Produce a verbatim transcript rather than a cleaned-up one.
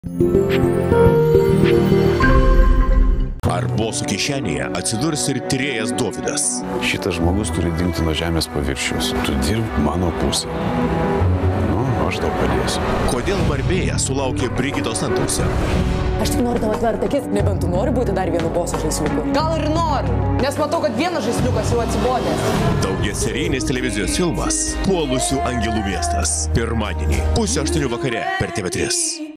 Ar boso kišenėje atsidurs ir tyrėjas Dovydas? Šitas žmogus turi dingti nuo žemės paviršiaus. Tu dirb mano pusę. Nu, aš tau padėsiu. Kodėl Barbėja sulaukė Brigitos antausio? Aš tik noriu tau atverti akis, nebent tu nori būti dar vienu boso žaisliuku. Gal ir noriu, nes matau, kad vienas žaisliukas jau atsibodęs. Daugiaserijinis televizijos filmas Puolusių angelų miestas. Pirmadienį pusę aštuonių vakare per T V tris.